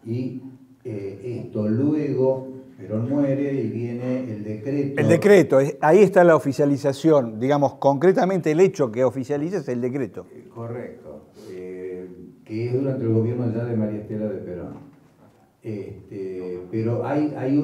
y esto luego Perón muere y viene el decreto. El decreto, ahí está la oficialización, digamos, concretamente el hecho que oficializa es el decreto. Correcto, que es durante el gobierno ya de María Estela de Perón. Pero hay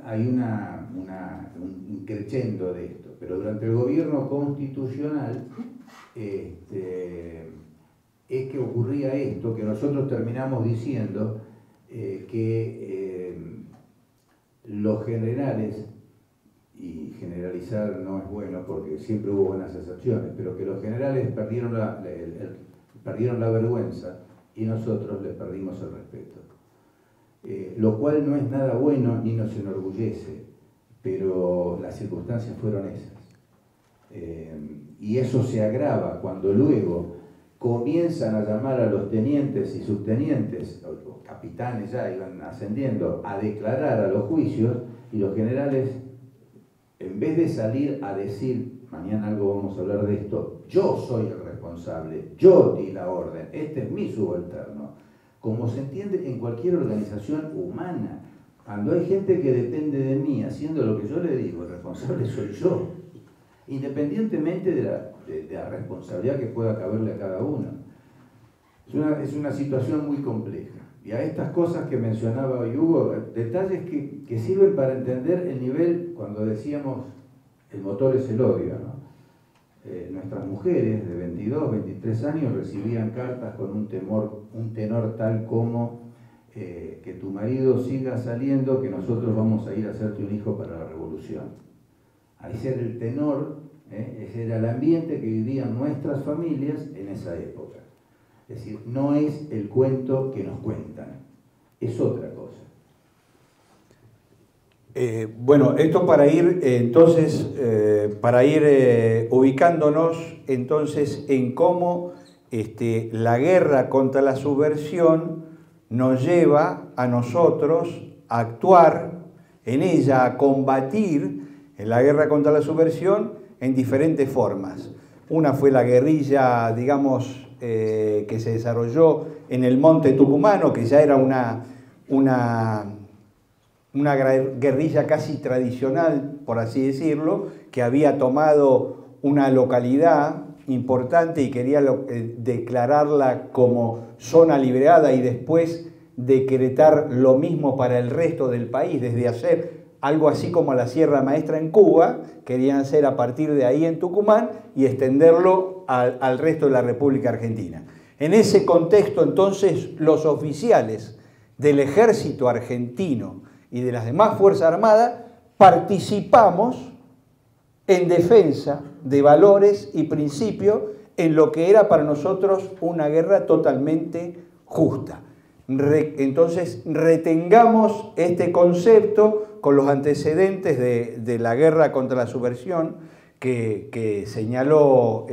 un crescendo de esto, pero durante el gobierno constitucional es que ocurría esto, que nosotros terminamos diciendo que los generales, y generalizar no es bueno porque siempre hubo buenas excepciones, pero que los generales perdieron la vergüenza y nosotros les perdimos el respeto. Lo cual no es nada bueno ni nos enorgullece, pero las circunstancias fueron esas. Y eso se agrava cuando luego comienzan a llamar a los tenientes y subtenientes, los capitanes ya iban ascendiendo, a declarar a los juicios, y los generales, en vez de salir a decir, mañana algo vamos a hablar de esto, yo soy el responsable, yo di la orden, este es mi subalterno, como se entiende en cualquier organización humana, cuando hay gente que depende de mí haciendo lo que yo le digo, el responsable soy yo, independientemente de la responsabilidad que pueda caberle a cada uno. Es una situación muy compleja. Y a estas cosas que mencionaba hoy Hugo, detalles que sirven para entender el nivel, cuando decíamos el motor es el odio, ¿no? Nuestras mujeres de 22, 23 años recibían cartas con un tenor tal como que tu marido siga saliendo, que nosotros vamos a ir a hacerte un hijo para la revolución. Ese era el tenor, ese era el ambiente que vivían nuestras familias en esa época. Es decir, no es el cuento que nos cuentan, es otra cosa. Bueno, esto para ir entonces, ubicándonos entonces en cómo la guerra contra la subversión nos lleva a nosotros a actuar en ella, a combatir en la guerra contra la subversión en diferentes formas. Una fue la guerrilla, digamos, que se desarrolló en el monte tucumano, que ya era una guerrilla casi tradicional, por así decirlo, que había tomado una localidad importante y quería declararla como zona liberada y después decretar lo mismo para el resto del país, desde hacer algo así como la Sierra Maestra en Cuba, querían hacer a partir de ahí en Tucumán y extenderlo al resto de la República Argentina. En ese contexto, entonces, los oficiales del ejército argentino y de las demás Fuerzas Armadas participamos en defensa de valores y principios en lo que era para nosotros una guerra totalmente justa. Entonces, retengamos este concepto con los antecedentes de la guerra contra la subversión que señaló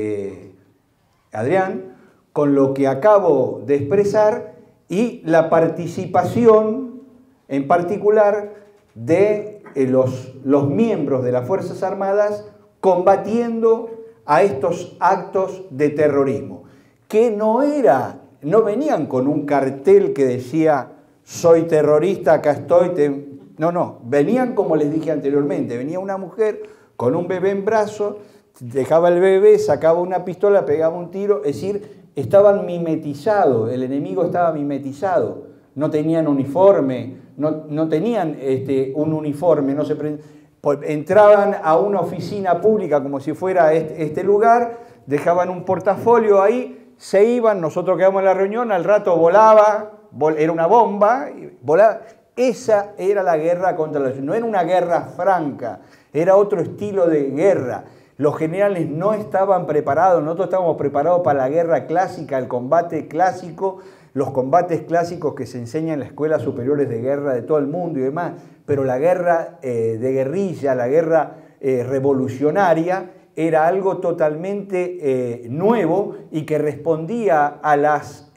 Adrián, con lo que acabo de expresar y la participación en particular de los miembros de las Fuerzas Armadas combatiendo a estos actos de terrorismo, que no venían con un cartel que decía soy terrorista, acá estoy. No, venían como les dije anteriormente, venía una mujer con un bebé en brazos, dejaba el bebé, sacaba una pistola, pegaba un tiro, es decir, estaban mimetizados, el enemigo estaba mimetizado, no tenían uniforme, no tenían un uniforme, entraban a una oficina pública como si fuera este lugar, dejaban un portafolio ahí, se iban, nosotros quedamos en la reunión, al rato volaba, era una bomba, volaba. Esa era la guerra contra la... No era una guerra franca, era otro estilo de guerra. Los generales no estaban preparados, nosotros estábamos preparados para la guerra clásica, el combate clásico, los combates clásicos que se enseñan en las escuelas superiores de guerra de todo el mundo y demás, pero la guerra de guerrilla, la guerra revolucionaria, era algo totalmente nuevo y que respondía a las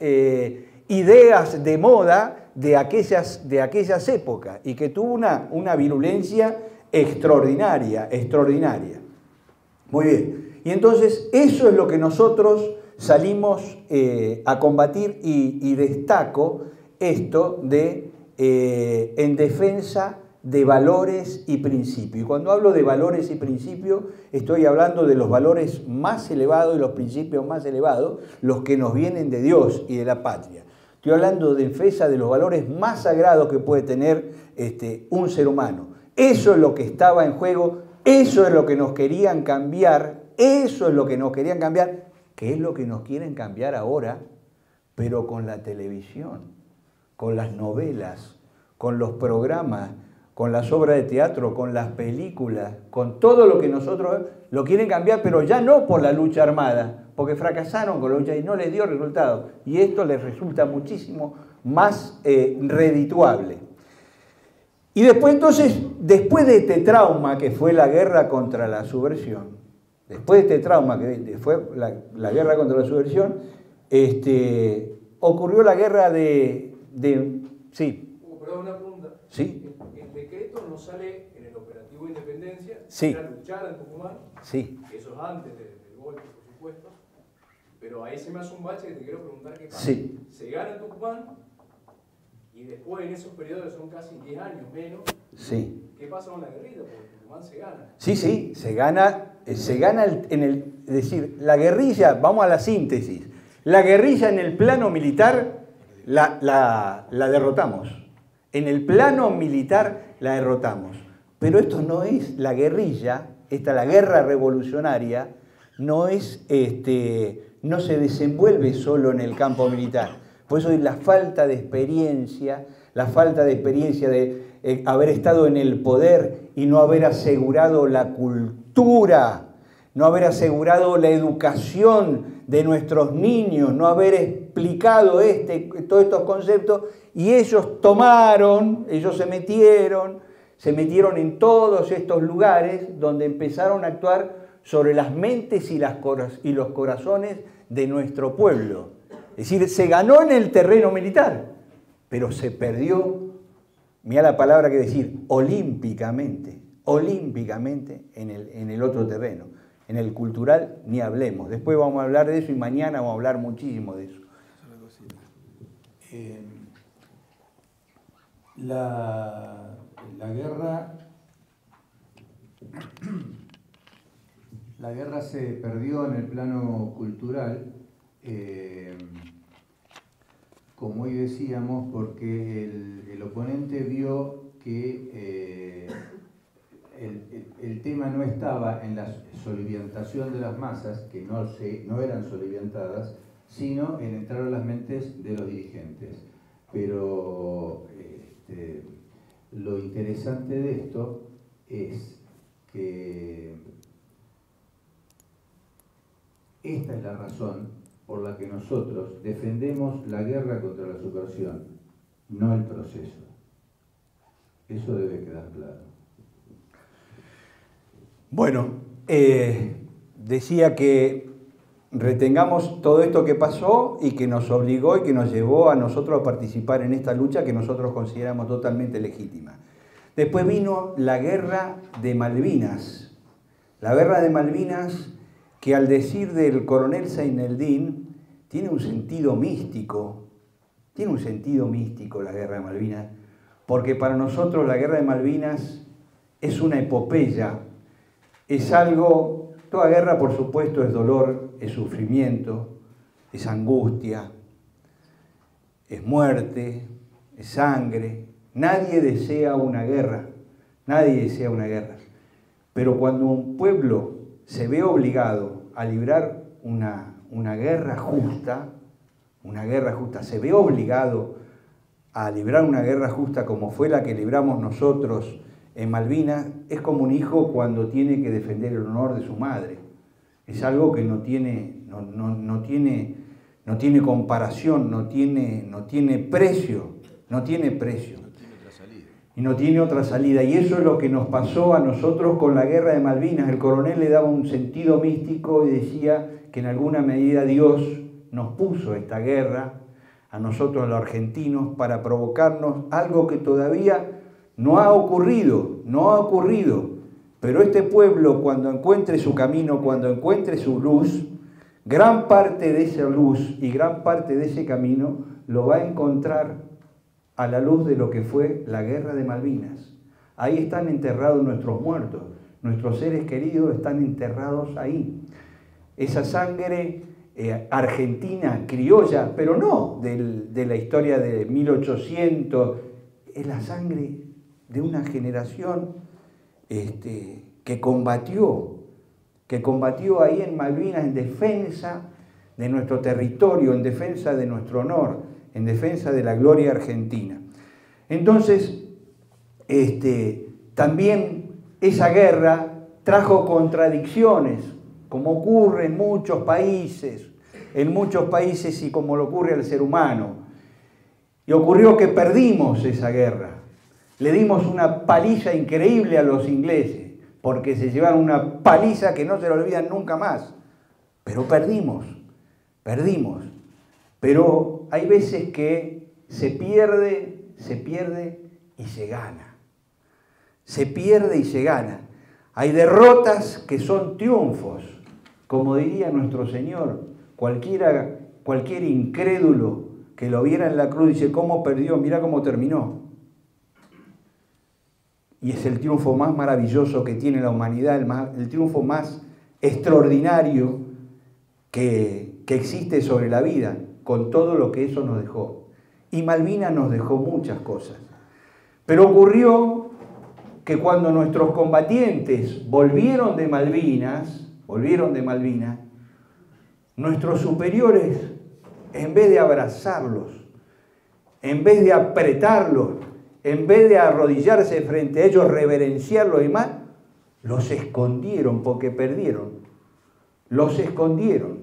ideas de moda de aquellas épocas y que tuvo una virulencia extraordinaria. Muy bien, y entonces eso es lo que nosotros salimos a combatir y destaco esto de en defensa de valores y principios. Y cuando hablo de valores y principios, estoy hablando de los valores más elevados y los principios más elevados, los que nos vienen de Dios y de la patria. Estoy hablando de defensa de los valores más sagrados que puede tener un ser humano. Eso es lo que estaba en juego, eso es lo que nos querían cambiar, eso es lo que nos querían cambiar, que es lo que nos quieren cambiar ahora, pero con la televisión, con las novelas, con los programas, con las obras de teatro, con las películas, con todo lo que nosotros lo quieren cambiar, pero ya no por la lucha armada, porque fracasaron con la lucha y no les dio resultado. Y esto les resulta muchísimo más redituable. Y después entonces, después de este trauma que fue la guerra contra la subversión, después de este trauma que fue la guerra contra la subversión, ocurrió la guerra sí. Perdón, una pregunta. Sí. El decreto no sale en el operativo Independencia, sí. Era luchar en Tucumán, sí. Eso es antes del golpe, por supuesto, pero ahí se me hace un bache que te quiero preguntar qué pasa. Sí. Se gana en Tucumán y después en esos periodos son casi 10 años menos, Sí. ¿qué pasa con la guerrilla? Porque Tucumán se gana. Sí, sí, se gana es decir, la guerrilla, vamos a la síntesis, la guerrilla en el plano militar la derrotamos. En el plano militar la derrotamos. Pero esto no es la guerrilla, la guerra revolucionaria, no se desenvuelve solo en el campo militar. Por eso es la falta de experiencia de haber estado en el poder y no haber asegurado la cultura, no haber asegurado la educación de nuestros niños, no haber explicado todos estos conceptos, y ellos se metieron en todos estos lugares donde empezaron a actuar sobre las mentes y los corazones de nuestro pueblo. Es decir, se ganó en el terreno militar, pero se perdió, mira la palabra que decir, olímpicamente en el otro terreno. En el cultural ni hablemos. Después vamos a hablar de eso y mañana vamos a hablar muchísimo de eso. La guerra se perdió en el plano cultural, como hoy decíamos, porque el oponente vio que el tema no estaba en la soliviantación de las masas, que no eran soliviantadas, sino en entrar a las mentes de los dirigentes. Pero lo interesante de esto es que esta es la razón por la que nosotros defendemos la guerra contra la subversión, no el proceso. Eso debe quedar claro. Bueno, decía que retengamos todo esto que pasó y que nos obligó y que nos llevó a nosotros a participar en esta lucha que nosotros consideramos totalmente legítima. Después vino la Guerra de Malvinas. La Guerra de Malvinas, que al decir del coronel Seineldin, tiene un sentido místico. Tiene un sentido místico la Guerra de Malvinas, porque para nosotros la Guerra de Malvinas es una epopeya, es algo, toda guerra por supuesto es dolor, es sufrimiento, es angustia, es muerte, es sangre. Nadie desea una guerra, nadie desea una guerra. Pero cuando un pueblo se ve obligado a librar una guerra justa, se ve obligado a librar una guerra justa como fue la que libramos nosotros en Malvinas, es como un hijo cuando tiene que defender el honor de su madre. Es algo que no tiene comparación, no tiene precio. Y no tiene otra salida. Y eso es lo que nos pasó a nosotros con la Guerra de Malvinas. El coronel le daba un sentido místico y decía que en alguna medida Dios nos puso esta guerra, a nosotros los argentinos, para provocarnos algo que todavía no ha ocurrido. Pero este pueblo, cuando encuentre su camino, cuando encuentre su luz, gran parte de esa luz y gran parte de ese camino lo va a encontrar a la luz de lo que fue la Guerra de Malvinas. Ahí están enterrados nuestros muertos, nuestros seres queridos están enterrados ahí. Esa sangre argentina, criolla, pero no de la historia de 1800, es la sangre de una generación que combatió ahí en Malvinas en defensa de nuestro territorio, en defensa de nuestro honor, en defensa de la gloria argentina. Entonces, también esa guerra trajo contradicciones, como ocurre en muchos países y como le ocurre al ser humano. Y ocurrió que perdimos esa guerra. Le dimos una paliza increíble a los ingleses, porque se llevaron una paliza que no se la olvidan nunca más. Pero perdimos. Pero hay veces que se pierde y se gana. Se pierde y se gana. Hay derrotas que son triunfos. Como diría nuestro Señor, cualquier incrédulo que lo viera en la cruz dice, ¿cómo perdió? Mira cómo terminó. Y es el triunfo más maravilloso que tiene la humanidad, el triunfo más extraordinario que existe sobre la vida, con todo lo que eso nos dejó. Y Malvinas nos dejó muchas cosas. Pero ocurrió que cuando nuestros combatientes volvieron de Malvinas, nuestros superiores, en vez de abrazarlos, en vez de apretarlos, en vez de arrodillarse frente a ellos, reverenciarlos y demás, los escondieron porque perdieron. Los escondieron.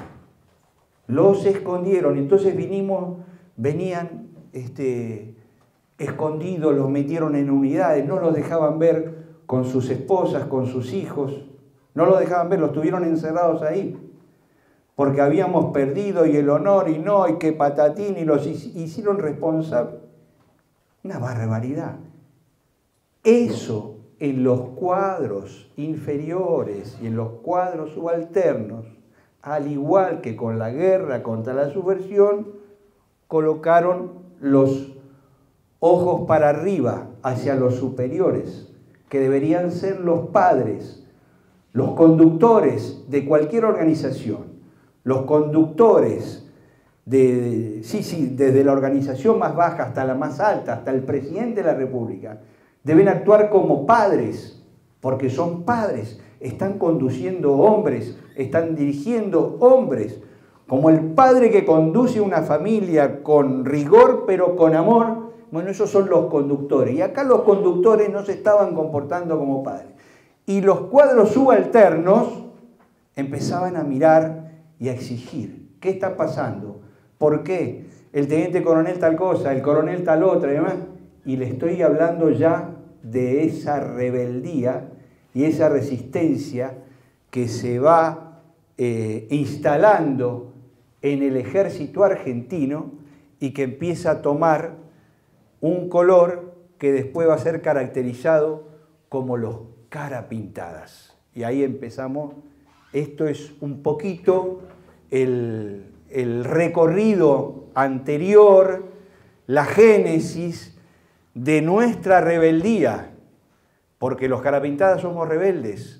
Entonces venían escondidos, los metieron en unidades, no los dejaban ver con sus esposas, con sus hijos, no los dejaban ver, los tuvieron encerrados ahí, porque habíamos perdido y el honor y que patatín, y los hicieron responsables. Una barbaridad. Eso en los cuadros inferiores y en los cuadros subalternos, al igual que con la guerra contra la subversión, colocaron los ojos para arriba, hacia los superiores, que deberían ser los padres, los conductores de cualquier organización, los conductores desde la organización más baja hasta la más alta, hasta el presidente de la República, deben actuar como padres, porque son padres, están conduciendo hombres, están dirigiendo hombres, como el padre que conduce una familia con rigor pero con amor. Bueno, esos son los conductores, y acá los conductores no se estaban comportando como padres. Y los cuadros subalternos empezaban a mirar y a exigir. ¿Qué está pasando? ¿Por qué? El teniente coronel tal cosa, el coronel tal otra y demás. Y le estoy hablando ya de esa rebeldía y esa resistencia que se va instalando en el ejército argentino y que empieza a tomar un color que después va a ser caracterizado como los carapintadas. Y ahí empezamos. Esto es un poquito el recorrido anterior, la génesis de nuestra rebeldía, porque los carapintadas somos rebeldes,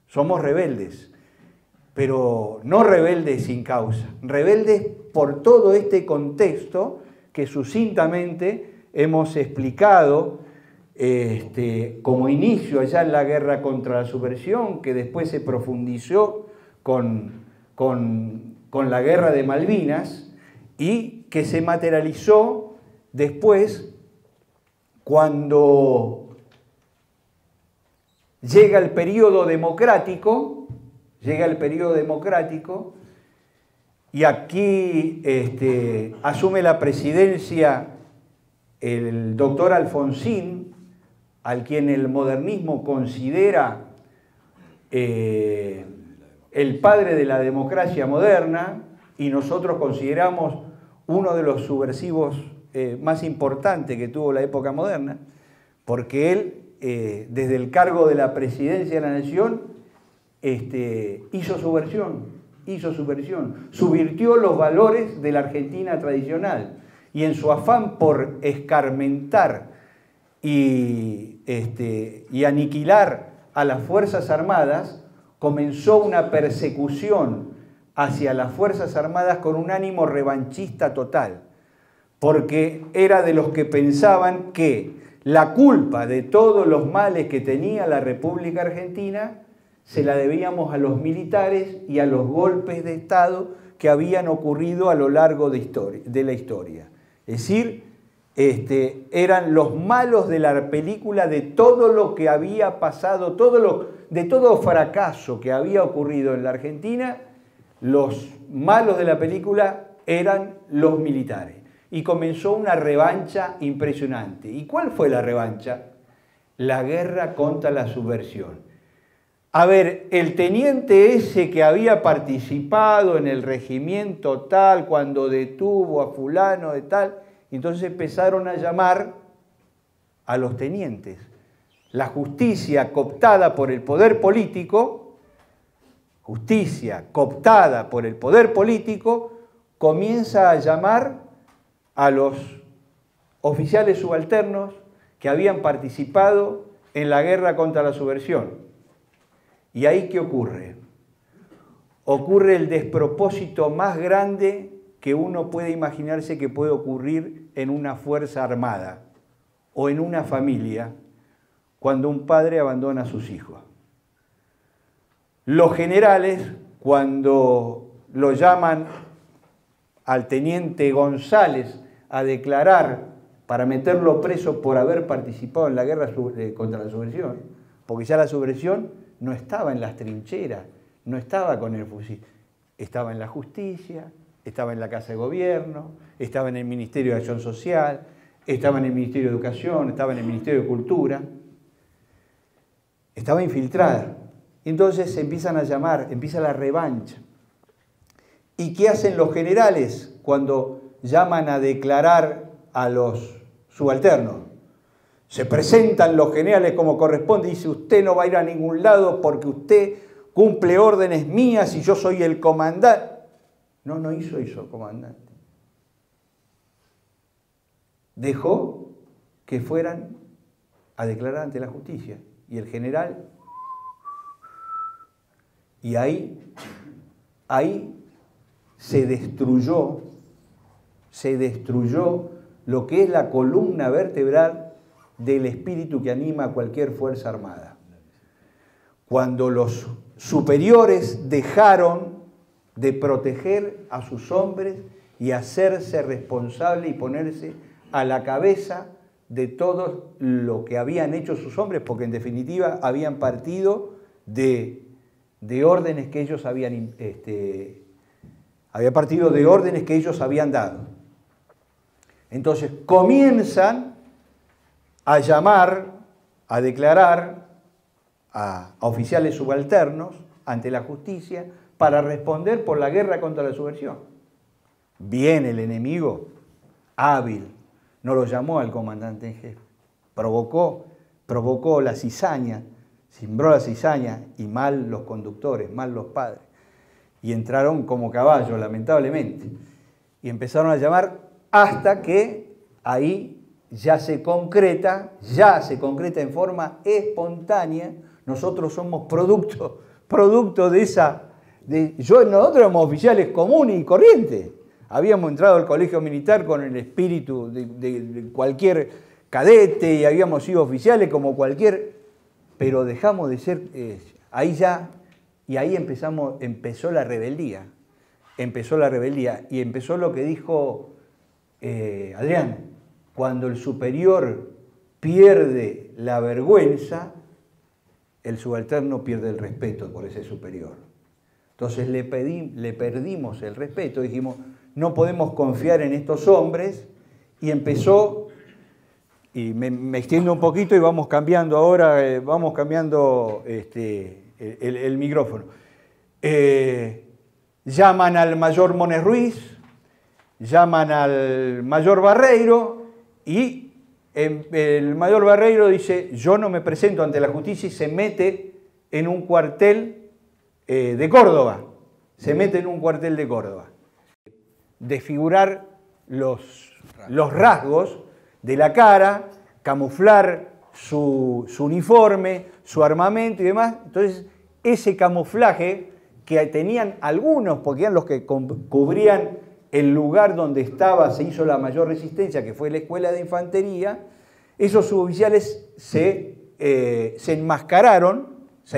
pero no rebeldes sin causa, rebeldes por todo este contexto que sucintamente hemos explicado como inicio allá en la guerra contra la subversión, que después se profundizó con la guerra de Malvinas y que se materializó después cuando llega el periodo democrático, y aquí asume la presidencia el doctor Alfonsín, al quien el modernismo considera el padre de la democracia moderna, y nosotros consideramos uno de los subversivos más importantes que tuvo la época moderna, porque él, desde el cargo de la presidencia de la nación, hizo subversión, subvirtió los valores de la Argentina tradicional. y en su afán por escarmentar y aniquilar a las Fuerzas Armadas, comenzó una persecución hacia las Fuerzas Armadas con un ánimo revanchista total, porque era de los que pensaban que la culpa de todos los males que tenía la República Argentina se la debíamos a los militares y a los golpes de Estado que habían ocurrido a lo largo de la historia. Es decir, eran los malos de la película de todo lo que había pasado, de todo fracaso que había ocurrido en la Argentina. Los malos de la película eran los militares. Y comenzó una revancha impresionante. ¿Y cuál fue la revancha? La guerra contra la subversión. A ver, el teniente ese que había participado en el regimiento tal, cuando detuvo a fulano de tal, entonces empezaron a llamar a los tenientes. La justicia cooptada por el poder político, comienza a llamar a los oficiales subalternos que habían participado en la guerra contra la subversión. ¿Y ahí qué ocurre? Ocurre el despropósito más grande que uno puede imaginarse que puede ocurrir en una fuerza armada o en una familia cuando un padre abandona a sus hijos. Los generales, cuando lo llaman al teniente González a declarar para meterlo preso por haber participado en la guerra contra la subversión, porque ya la subversión no estaba en las trincheras, no estaba con el fusil, estaba en la justicia, estaba en la Casa de Gobierno, estaba en el Ministerio de Acción Social, estaba en el Ministerio de Educación, estaba en el Ministerio de Cultura, estaba infiltrada. Entonces empiezan a llamar, empieza la revancha. ¿Y qué hacen los generales cuando llaman a declarar a los subalternos? Se presentan los generales como corresponde y dice: usted no va a ir a ningún lado porque usted cumple órdenes mías y yo soy el comandante. No hizo eso, comandante. Dejó que fueran a declarar ante la justicia. Y el general, y ahí se destruyó lo que es la columna vertebral del espíritu que anima a cualquier fuerza armada. Cuando los superiores dejaron de proteger a sus hombres y hacerse responsable y ponerse a la cabeza de todo lo que habían hecho sus hombres, porque en definitiva habían partido de órdenes que ellos habían dado. Entonces comienzan a llamar, a declarar a oficiales subalternos ante la justicia para responder por la guerra contra la subversión. Viene el enemigo, hábil, no lo llamó al comandante en jefe, provocó la cizaña, sembró la cizaña, y mal los conductores, mal los padres. Y entraron como caballos, lamentablemente. Y empezaron a llamar hasta que ahí ya se concreta en forma espontánea. Nosotros somos producto de esa... nosotros éramos oficiales comunes y corrientes. Habíamos entrado al colegio militar con el espíritu de cualquier cadete y habíamos sido oficiales como cualquier... Pero dejamos de ser... ahí empezó la rebeldía. Y empezó lo que dijo Adrián. Cuando el superior pierde la vergüenza, el subalterno pierde el respeto por ese superior. Entonces le perdimos el respeto, dijimos, no podemos confiar en estos hombres, y empezó, y me extiendo un poquito y vamos cambiando ahora, el micrófono. Llaman al mayor Mones Ruiz, llaman al mayor Barreiro, y el mayor Barreiro dice: yo no me presento ante la justicia, y se mete en un cuartel de Córdoba. Desfigurar los los rasgos de la cara, camuflar su uniforme, su armamento y demás. Entonces, ese camuflaje que tenían algunos, porque eran los que cubrían el lugar donde se hizo la mayor resistencia, que fue la escuela de infantería, esos suboficiales se enmascararon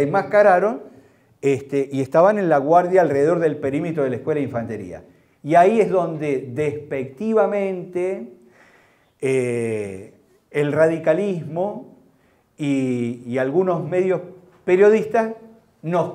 y estaban en la guardia alrededor del perímetro de la escuela de infantería. Y ahí es donde despectivamente el radicalismo y algunos medios periodistas nos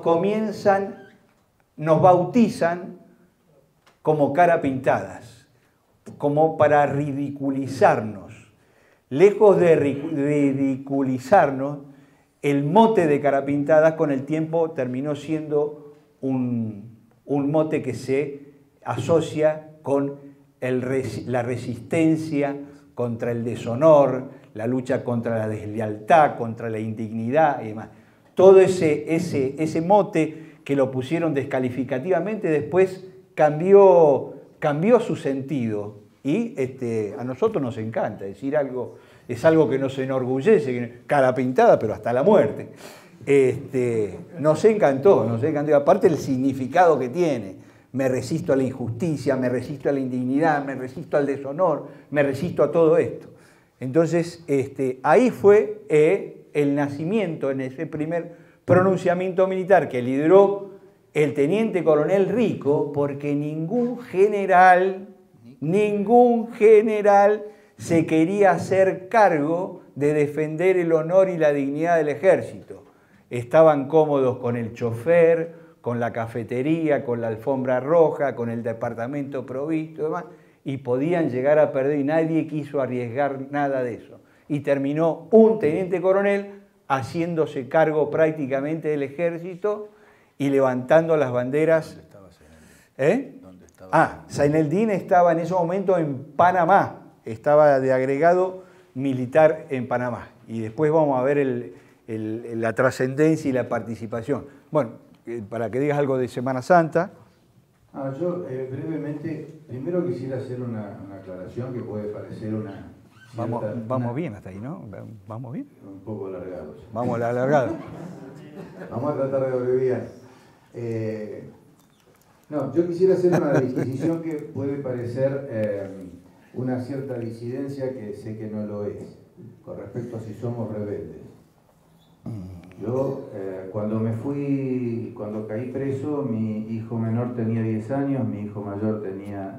bautizan como cara pintadas, como para ridiculizarnos. Lejos de ridiculizarnos, el mote de cara pintadas con el tiempo terminó siendo un mote que se asocia con la resistencia contra el deshonor, la lucha contra la deslealtad, contra la indignidad y demás. Todo ese mote que lo pusieron descalificativamente después cambió su sentido y a nosotros nos encanta decir algo, es algo que nos enorgullece, cara pintada pero hasta la muerte. Nos encantó, aparte el significado que tiene. Me resisto a la injusticia, me resisto a la indignidad, me resisto al deshonor, me resisto a todo esto. Entonces, ahí fue el nacimiento en ese primer pronunciamiento militar que lideró el teniente coronel Rico, porque ningún general se quería hacer cargo de defender el honor y la dignidad del ejército. Estaban cómodos con el chofer, con la cafetería, con la alfombra roja, con el departamento provisto y demás, y podían llegar a perder y nadie quiso arriesgar nada de eso. Y terminó un teniente coronel haciéndose cargo prácticamente del ejército y levantando las banderas. ¿Dónde estaba? Zaineldin estaba en ese momento en Panamá, estaba de agregado militar en Panamá. Y después vamos a ver la trascendencia y la participación. Bueno, para que digas algo de Semana Santa. Yo brevemente, primero quisiera hacer una aclaración que puede parecer una... Vamos bien hasta ahí, ¿no? ¿Vamos bien? Un poco alargados. Vamos alargados. Vamos a tratar de abreviar. Yo quisiera hacer una disquisición que puede parecer una cierta disidencia, que sé que no lo es, con respecto a si somos rebeldes. Yo, cuando caí preso, mi hijo menor tenía 10 años, mi hijo mayor tenía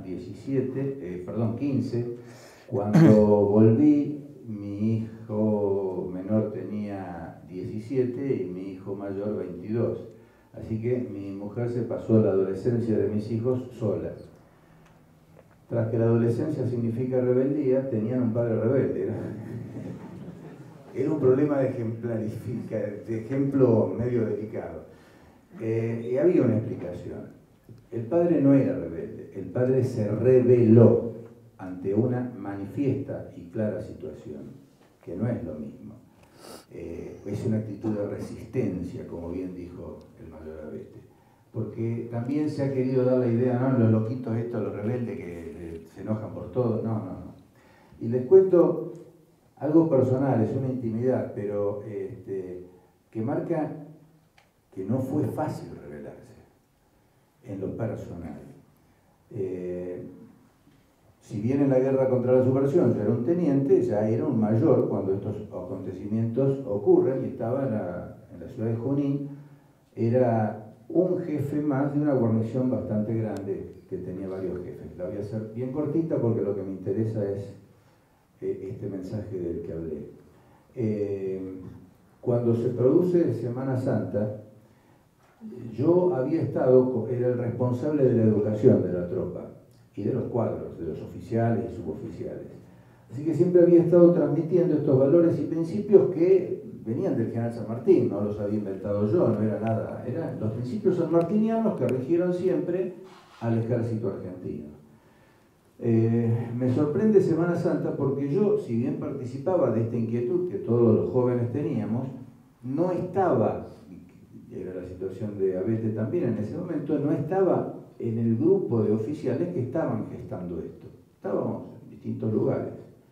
15. Cuando volví, mi hijo menor tenía 17 y mi hijo mayor 22. Así que mi mujer se pasó la adolescencia de mis hijos sola. Tras que la adolescencia significa rebeldía, tenían un padre rebelde, ¿no? Era un problema de ejemplo medio delicado. Y había una explicación. El padre no era rebelde, el padre se rebeló ante una manifiesta y clara situación, que no es lo mismo. Es una actitud de resistencia, como bien dijo el mayor Abete. Porque también se ha querido dar la idea, ¿no? Los loquitos estos, los rebeldes que se enojan por todo. No. Y les cuento algo personal, es una intimidad, pero que marca que no fue fácil rebelarse en lo personal. Si bien en la guerra contra la subversión yo era un teniente, ya era un mayor cuando estos acontecimientos ocurren, y estaba en la ciudad de Junín. Era un jefe más de una guarnición bastante grande que tenía varios jefes. La voy a hacer bien cortita porque lo que me interesa es este mensaje del que hablé. Cuando se produce Semana Santa, yo era el responsable de la educación de la tropa y de los cuadros, de los oficiales y suboficiales. Así que siempre había estado transmitiendo estos valores y principios que venían del general San Martín, no los había inventado yo, no era nada, eran los principios sanmartinianos que rigieron siempre al ejército argentino. Me sorprende Semana Santa porque yo, si bien participaba de esta inquietud que todos los jóvenes teníamos, no estaba, era la situación de Abete también en ese momento, no estaba en el grupo de oficiales que estaban gestando esto. Estábamos en distintos lugares.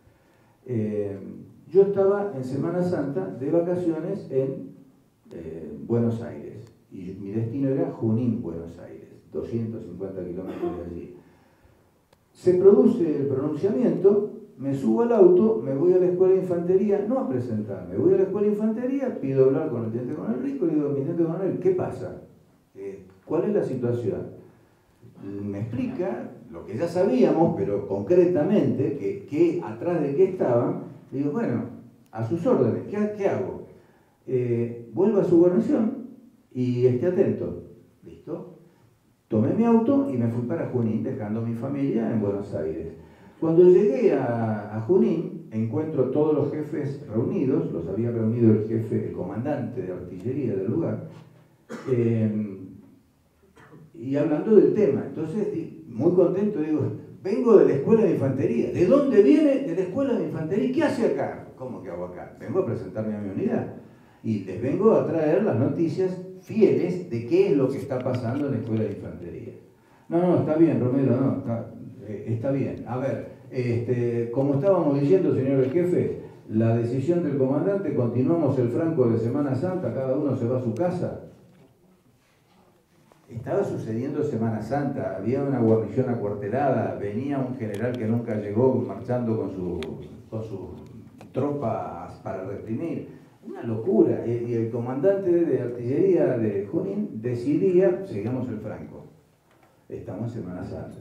Yo estaba en Semana Santa de vacaciones en Buenos Aires, y mi destino era Junín, Buenos Aires, 250 kilómetros de allí. Se produce el pronunciamiento, me subo al auto, me voy a la escuela de infantería, no a presentarme, voy a la escuela de infantería, pido hablar con el teniente coronel Rico, y digo, mi teniente coronel, ¿qué pasa? ¿Cuál es la situación? Me explica lo que ya sabíamos, pero concretamente, que atrás de qué estaban. Digo, bueno, a sus órdenes, ¿qué hago? Vuelvo a su guarnición y esté atento. ¿Listo? Tomé mi auto y me fui para Junín, dejando a mi familia en Buenos Aires. Cuando llegué a Junín, encuentro todos los jefes reunidos, los había reunido el jefe, el comandante de artillería del lugar, y hablando del tema. Entonces, muy contento, digo, vengo de la escuela de infantería. ¿De dónde viene? De la escuela de infantería. ¿Qué hace acá? ¿Cómo que hago acá? Vengo a presentarme a mi unidad. Y les vengo a traer las noticias fieles de qué es lo que está pasando en la escuela de infantería. No, está bien, Romero, no, está bien. A ver, como estábamos diciendo, señor el jefe, la decisión del comandante, continuamos el franco de Semana Santa, cada uno se va a su casa. Estaba sucediendo Semana Santa, había una guarnición acuartelada, venía un general que nunca llegó marchando con sus tropas para reprimir. Una locura. Y el comandante de artillería de Junín decidía, seguimos el franco. Estamos en Semana Santa.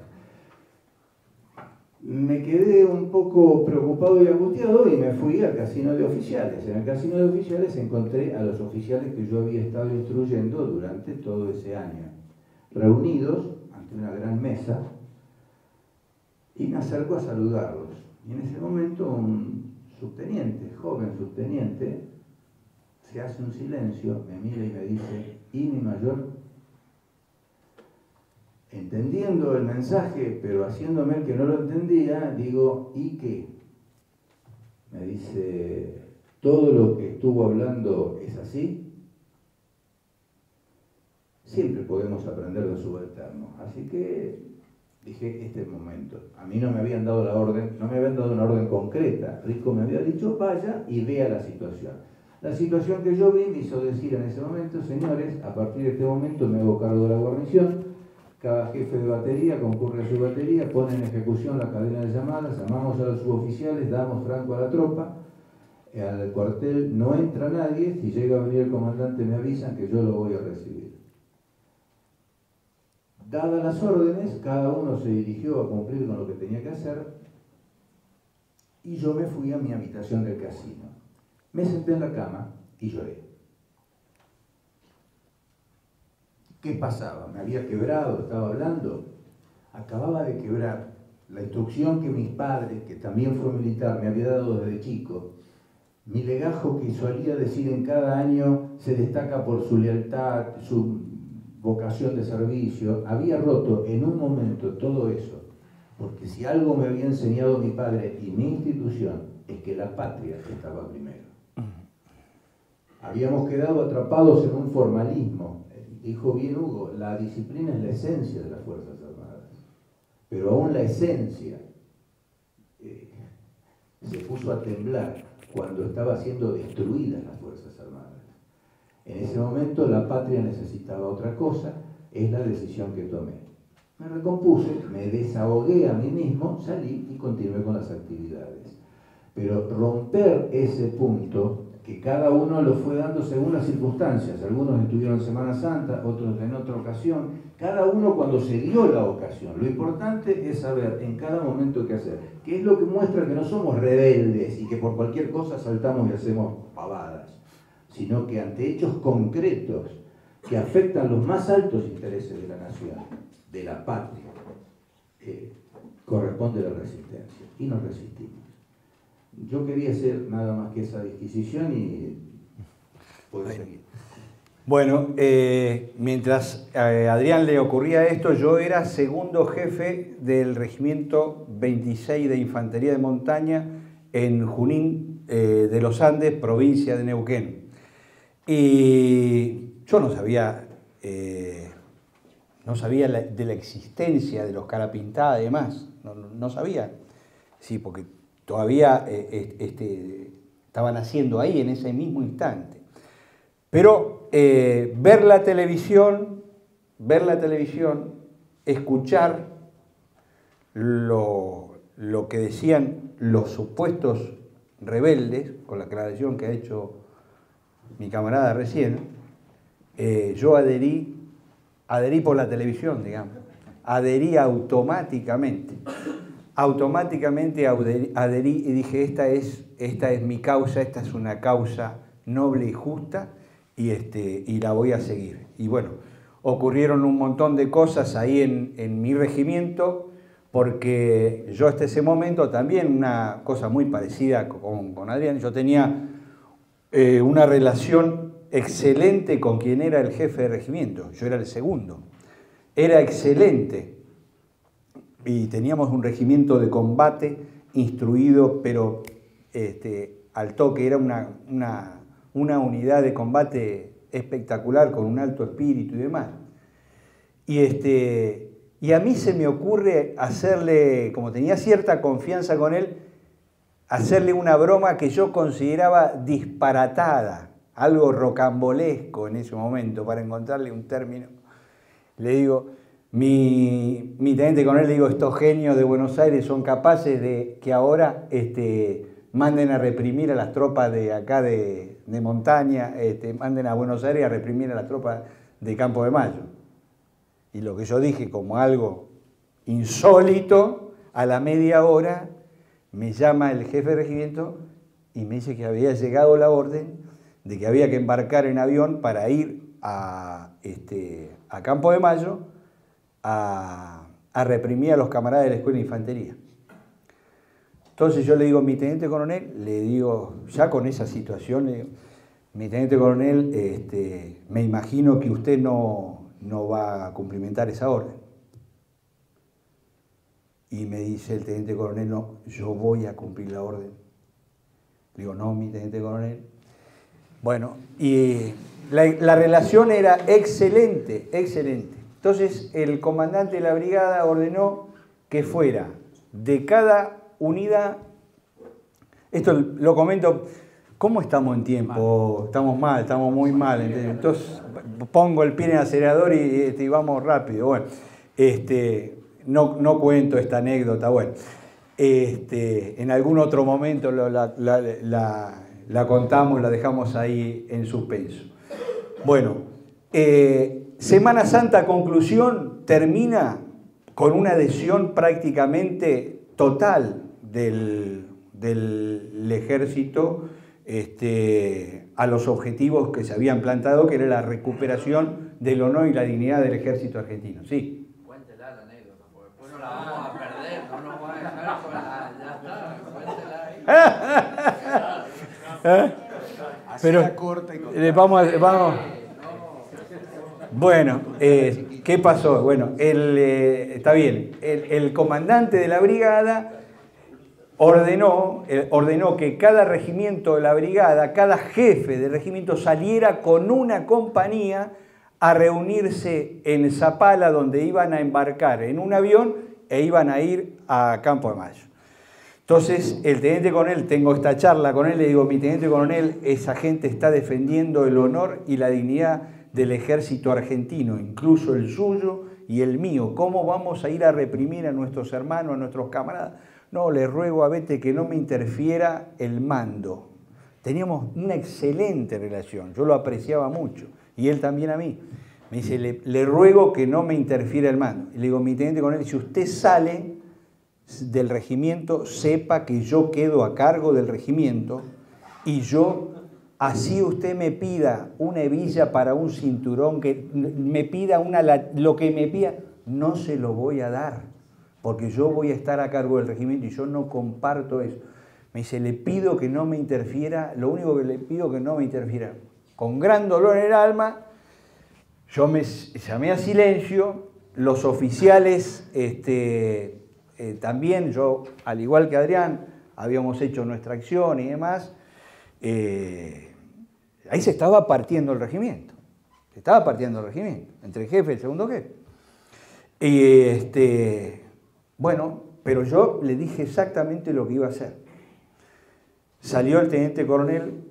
Me quedé un poco preocupado y angustiado y me fui al casino de oficiales. En el casino de oficiales encontré a los oficiales que yo había estado instruyendo durante todo ese año, reunidos ante una gran mesa, y me acerco a saludarlos. Y en ese momento un subteniente, joven subteniente, se hace un silencio, me mira y me dice, ¿y mi mayor? Entendiendo el mensaje, pero haciéndome el que no lo entendía, digo, ¿y qué? Me dice, ¿todo lo que estuvo hablando es así? Siempre podemos aprender de subalternos. Así que dije, este es el momento. A mí no me habían dado la orden, no me habían dado una orden concreta. Rico me había dicho, vaya y vea la situación. La situación que yo vi me hizo decir en ese momento, señores, a partir de este momento me hago cargo de la guarnición, cada jefe de batería concurre a su batería, pone en ejecución la cadena de llamadas, llamamos a los suboficiales, damos franco a la tropa, al cuartel no entra nadie, si llega a venir el comandante me avisan que yo lo voy a recibir. Dadas las órdenes, cada uno se dirigió a cumplir con lo que tenía que hacer y yo me fui a mi habitación del casino. Me senté en la cama y lloré. ¿Qué pasaba? ¿Me había quebrado? ¿Estaba hablando? Acababa de quebrar la instrucción que mis padres, que también fue militar, me había dado desde chico. Mi legajo, que solía decir en cada año, se destaca por su lealtad, su vocación de servicio, había roto en un momento todo eso. Porque si algo me había enseñado mi padre y mi institución, es que la patria estaba primero. Habíamos quedado atrapados en un formalismo. Dijo bien Hugo, la disciplina es la esencia de las Fuerzas Armadas. Pero aún la esencia se puso a temblar cuando estaba siendo destruidas las Fuerzas Armadas. En ese momento la patria necesitaba otra cosa, es la decisión que tomé. Me recompuse, me desahogué a mí mismo, salí y continué con las actividades. Pero romper ese punto, que cada uno lo fue dando según las circunstancias, algunos estuvieron en Semana Santa, otros en otra ocasión, cada uno cuando se dio la ocasión. Lo importante es saber en cada momento qué hacer, que es lo que muestra que no somos rebeldes y que por cualquier cosa saltamos y hacemos pavadas, sino que ante hechos concretos que afectan los más altos intereses de la nación, de la patria, corresponde la resistencia, y nos resistimos. Yo quería hacer nada más que esa disquisición y poder seguir. Bueno, mientras a Adrián le ocurría esto, yo era segundo jefe del Regimiento 26 de Infantería de Montaña en Junín de los Andes, provincia de Neuquén. Y yo no sabía de la existencia de los cara pintada y demás, no sabía. Sí, porque todavía estaban haciendo ahí en ese mismo instante. Pero ver la televisión, escuchar lo que decían los supuestos rebeldes, con la aclaración que ha hecho mi camarada recién, yo adherí por la televisión, digamos, adherí automáticamente adherí y dije, esta es mi causa, esta es una causa noble y justa, y la voy a seguir. Y bueno, ocurrieron un montón de cosas ahí en mi regimiento, porque yo hasta ese momento también, una cosa muy parecida con Adrián, yo tenía una relación excelente con quien era el jefe de regimiento, yo era el segundo, era excelente, y teníamos un regimiento de combate instruido, pero al toque, era una unidad de combate espectacular, con un alto espíritu y demás. Y a mí se me ocurre hacerle, como tenía cierta confianza con él, hacerle una broma que yo consideraba disparatada, algo rocambolesco en ese momento, para encontrarle un término. Le digo, mi teniente coronel, le digo, estos genios de Buenos Aires son capaces de que ahora manden a reprimir a las tropas de acá de montaña, manden a Buenos Aires a reprimir a las tropas de Campo de Mayo. Y lo que yo dije como algo insólito, a la media hora me llama el jefe de regimiento y me dice que había llegado la orden de que había que embarcar en avión para ir a Campo de Mayo a reprimir a los camaradas de la Escuela de Infantería. Entonces yo le digo, mi teniente coronel, le digo, ya con esa situación, le digo, mi teniente coronel, me imagino que usted no va a cumplimentar esa orden. Y me dice el teniente coronel, no, yo voy a cumplir la orden. Le digo, no, mi teniente coronel. Bueno, y la relación era excelente, excelente. Entonces el comandante de la brigada ordenó que fuera de cada unidad, esto lo comento, ¿cómo estamos en tiempo? Estamos mal, estamos muy mal. Entonces pongo el pie en el acelerador y vamos rápido. Bueno, no cuento esta anécdota, bueno, en algún otro momento la contamos, la dejamos ahí en suspenso. Bueno, Semana Santa, conclusión, termina con una adhesión prácticamente total del ejército a los objetivos que se habían plantado, que era la recuperación del honor y la dignidad del ejército argentino. Sí. Cuéntela la anécdota, porque después no la vamos a perder, no nos va a dejar con la... Ya está, cuéntela ahí. Pero corta y vamos. Bueno, ¿qué pasó? Bueno, está bien, el comandante de la brigada ordenó que cada regimiento de la brigada, cada jefe de regimiento saliera con una compañía a reunirse en Zapala, donde iban a embarcar en un avión e iban a ir a Campo de Mayo. Entonces, el teniente coronel, tengo esta charla con él, le digo, mi teniente coronel, esa gente está defendiendo el honor y la dignidad del ejército argentino, incluso el suyo y el mío. ¿Cómo vamos a ir a reprimir a nuestros hermanos, a nuestros camaradas? No, le ruego a Bete que no me interfiera el mando. Teníamos una excelente relación, yo lo apreciaba mucho, y él también a mí. Me dice, le ruego que no me interfiera el mando. Y le digo, mi teniente coronel, si usted sale del regimiento, sepa que yo quedo a cargo del regimiento, y yo... Así usted me pida una hebilla para un cinturón, que me pida lo que me pida, no se lo voy a dar, porque yo voy a estar a cargo del regimiento y yo no comparto eso. Me dice, le pido que no me interfiera, lo único que le pido que no me interfiera. Con gran dolor en el alma, yo me llamé a silencio, los oficiales también, yo, al igual que Adrián, habíamos hecho nuestra acción y demás. Ahí se estaba partiendo el regimiento. Se estaba partiendo el regimiento, entre el jefe y el segundo jefe. Y bueno, pero yo le dije exactamente lo que iba a hacer. Salió el teniente coronel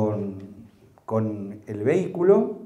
con el vehículo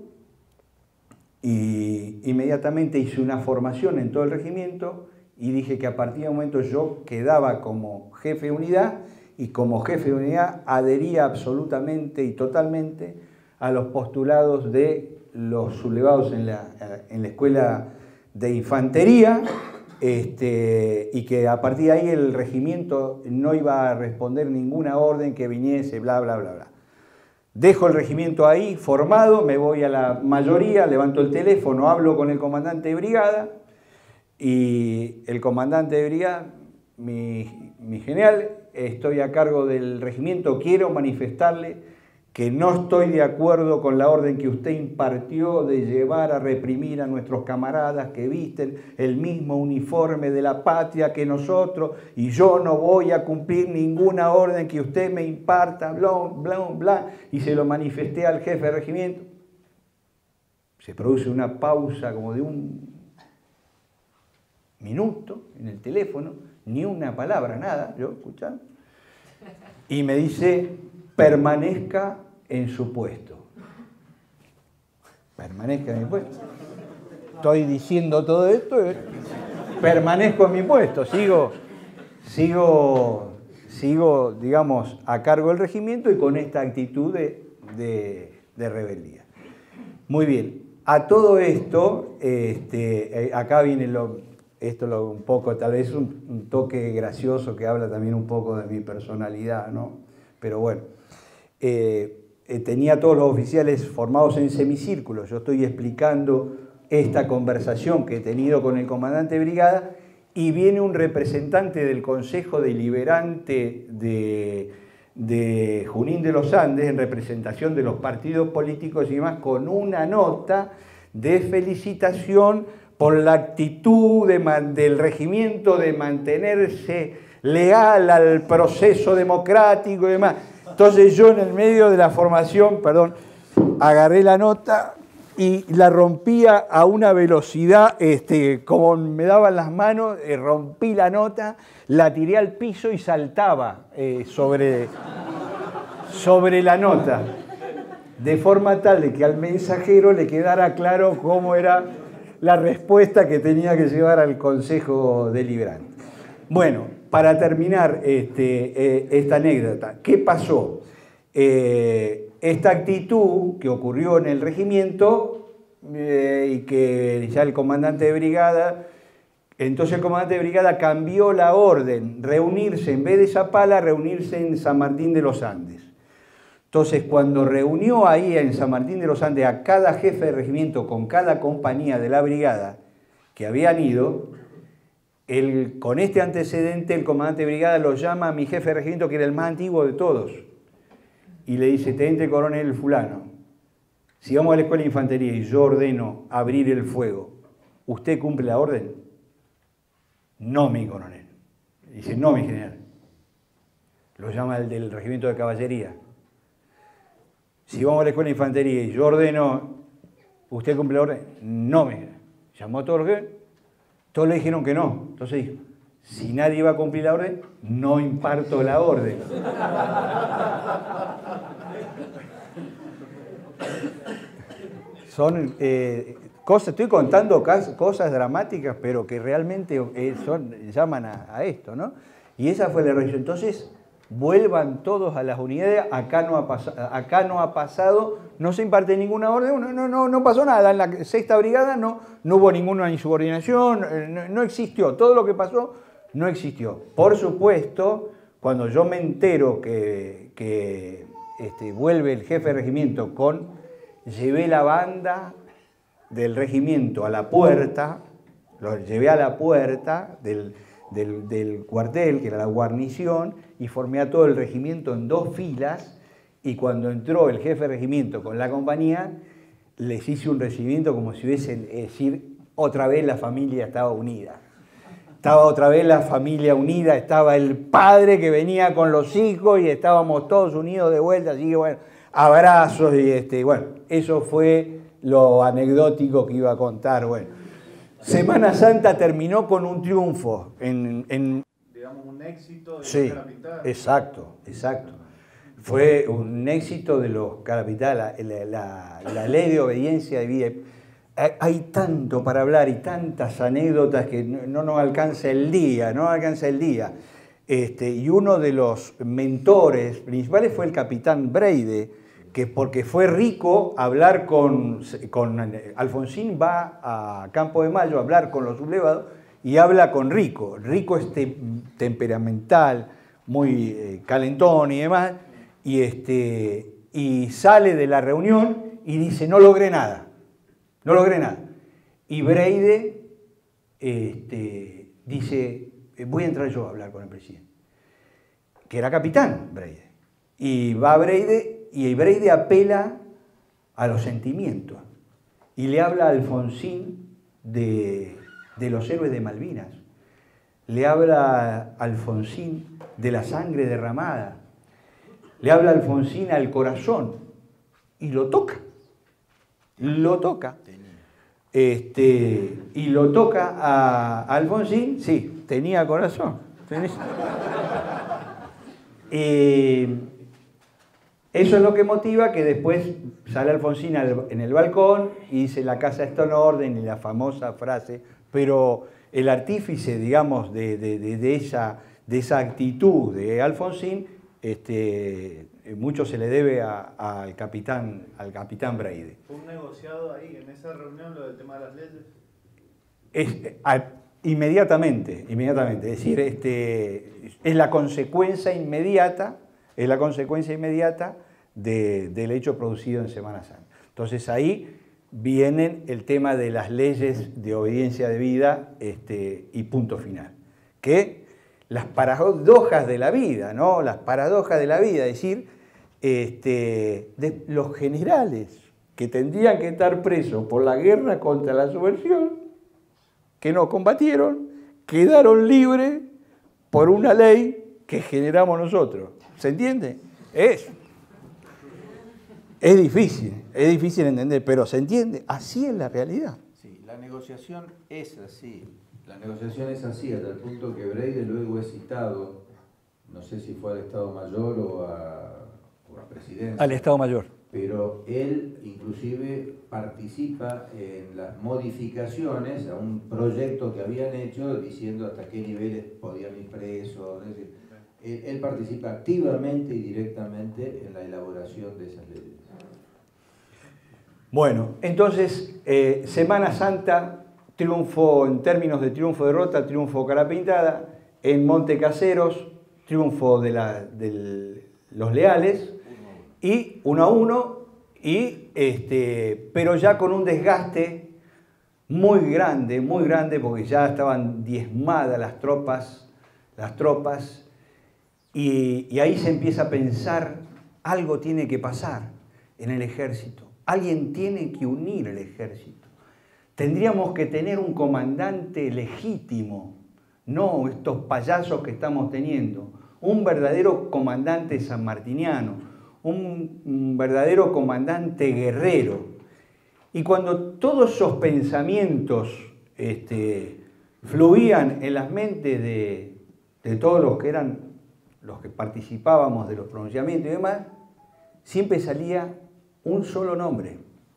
y inmediatamente hice una formación en todo el regimiento y dije que a partir de un momento yo quedaba como jefe de unidad y como jefe de unidad adhería absolutamente y totalmente a los postulados de los sublevados en la escuela de infantería, y que a partir de ahí el regimiento no iba a responder ninguna orden que viniese, bla, bla, bla, bla. Dejo el regimiento ahí formado, me voy a la mayoría, levanto el teléfono, hablo con el comandante de brigada y el comandante de brigada, mi general, estoy a cargo del regimiento, quiero manifestarle que no estoy de acuerdo con la orden que usted impartió de llevar a reprimir a nuestros camaradas que visten el mismo uniforme de la patria que nosotros y yo no voy a cumplir ninguna orden que usted me imparta, bla, bla, bla, y se lo manifesté al jefe de regimiento. Se produce una pausa como de un minuto en el teléfono, ni una palabra, nada, yo escuchando, y me dice: permanezca en su puesto. Permanezca en mi puesto. Estoy diciendo todo esto, permanezco en mi puesto, sigo, digamos, a cargo del regimiento y con esta actitud de rebeldía. Muy bien, a todo esto, acá viene un poco, tal vez un toque gracioso que habla también un poco de mi personalidad, ¿no? Pero bueno, tenía a todos los oficiales formados en semicírculo. Yo estoy explicando esta conversación que he tenido con el comandante de brigada y viene un representante del Consejo Deliberante de Junín de los Andes en representación de los partidos políticos y demás con una nota de felicitación por la actitud del regimiento de mantenerse leal al proceso democrático y demás. Entonces yo en el medio de la formación, agarré la nota y la rompía a una velocidad, como me daban las manos, rompí la nota, la tiré al piso y saltaba sobre la nota, de forma tal de que al mensajero le quedara claro cómo era la respuesta que tenía que llevar al Consejo Deliberante. Bueno, para terminar esta anécdota, ¿qué pasó? Esta actitud que ocurrió en el regimiento y que ya el comandante de brigada, entonces el comandante de brigada cambió la orden, reunirse en vez de Zapala, reunirse en San Martín de los Andes. Entonces cuando reunió ahí en San Martín de los Andes a cada jefe de regimiento con cada compañía de la brigada que habían ido, con este antecedente el comandante de brigada lo llama a mi jefe de regimiento, que era el más antiguo de todos, y le dice: teniente coronel fulano, si vamos a la escuela de infantería y yo ordeno abrir el fuego, ¿usted cumple la orden? No, mi coronel. Dice: no, mi general. Lo llama el del regimiento de caballería. Si vamos a la escuela de infantería y yo ordeno, ¿usted cumple la orden? No, mi general. Llamó a todos los jefes. Todos le dijeron que no. Entonces dijo: si nadie va a cumplir la orden, no imparto la orden. Son cosas, estoy contando cosas dramáticas, pero que realmente llaman a esto, ¿no? Y esa fue la reacción. Entonces, vuelvan todos a las unidades, acá no ha pasado, no se imparte ninguna orden, no pasó nada, en la 6ª brigada no hubo ninguna insubordinación, no existió, todo lo que pasó no existió. Por supuesto, cuando yo me entero que vuelve el jefe de regimiento llevé la banda del regimiento a la puerta, lo llevé a la puerta del cuartel, que era la guarnición, y formé a todo el regimiento en 2 filas, y cuando entró el jefe de regimiento con la compañía, les hice un recibimiento como si hubiesen, decir, otra vez la familia estaba unida. Estaba otra vez la familia unida, estaba el padre que venía con los hijos y estábamos todos unidos de vuelta, así que bueno, abrazos y bueno, eso fue lo anecdótico que iba a contar. Bueno, Semana Santa terminó con un triunfo. digamos, un éxito de Sí, los Carapintadas. exacto, exacto. Fue un éxito de los Carapintadas, la ley de obediencia de vida. Hay tanto para hablar y tantas anécdotas que no nos alcanza el día, no alcanza el día. Y uno de los mentores principales fue el capitán Breide, que porque fue rico hablar con Alfonsín, va a Campo de Mayo a hablar con los sublevados y habla con Rico. Rico es temperamental, muy calentón y demás, y sale de la reunión y dice, no logré nada. No logré nada. Y Breide dice, voy a entrar yo a hablar con el presidente. Que era capitán, Breide. Y va Breide, y Breide apela a los sentimientos. Y le habla a Alfonsín de los héroes de Malvinas. Le habla a Alfonsín de la sangre derramada. Le habla a Alfonsín al corazón. Y lo toca. Lo toca. Y lo toca a Alfonsín, sí, tenía corazón. Eso es lo que motiva que después sale Alfonsín en el balcón y dice la casa está en orden y la famosa frase, pero el artífice, digamos, de esa actitud de Alfonsín, mucho se le debe al capitán Breide. ¿Fue un negociado ahí, en esa reunión, lo del tema de las leyes? Inmediatamente. Es decir, es la consecuencia inmediata del hecho producido en Semana Santa. Entonces ahí viene el tema de las leyes de obediencia debida y punto final. Que las paradojas de la vida, ¿no? Las paradojas de la vida, es decir, de los generales que tendrían que estar presos por la guerra contra la subversión, que no combatieron, quedaron libres por una ley que generamos nosotros. ¿Se entiende? Es difícil entender, pero se entiende. Así es la realidad. Sí, la negociación es así. La negociación es así, hasta el punto que Breide luego es citado, no sé si fue al Estado Mayor o a Presidencia. Al Estado Mayor. Pero él inclusive participa en las modificaciones a un proyecto que habían hecho diciendo hasta qué niveles podían ir presos. Es decir, él participa activamente y directamente en la elaboración de esas leyes. Bueno, entonces, Semana Santa, triunfo en términos de triunfo-derrota, triunfo Carapintada, en Montecaseros, triunfo de los leales, y 1-1, pero ya con un desgaste muy grande, porque ya estaban diezmadas las tropas, y ahí se empieza a pensar, algo tiene que pasar en el ejército, alguien tiene que unir el ejército. Tendríamos que tener un comandante legítimo, no estos payasos que estamos teniendo, un verdadero comandante sanmartiniano, un verdadero comandante guerrero. Y cuando todos esos pensamientos fluían en las mentes de todos los que eran los que participábamos de los pronunciamientos y demás, siempre salía un solo nombre,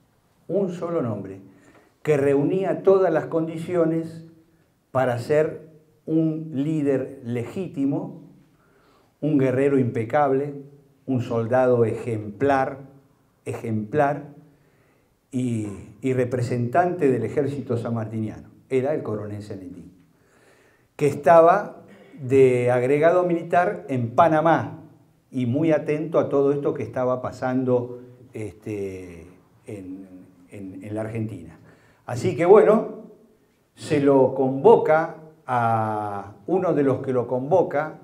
que reunía todas las condiciones para ser un líder legítimo, un guerrero impecable, un soldado ejemplar y representante del ejército sanmartiniano. Era el coronel Celentín, que estaba de agregado militar en Panamá y muy atento a todo esto que estaba pasando en la Argentina. Así que bueno, se lo convoca a uno de los que lo convoca,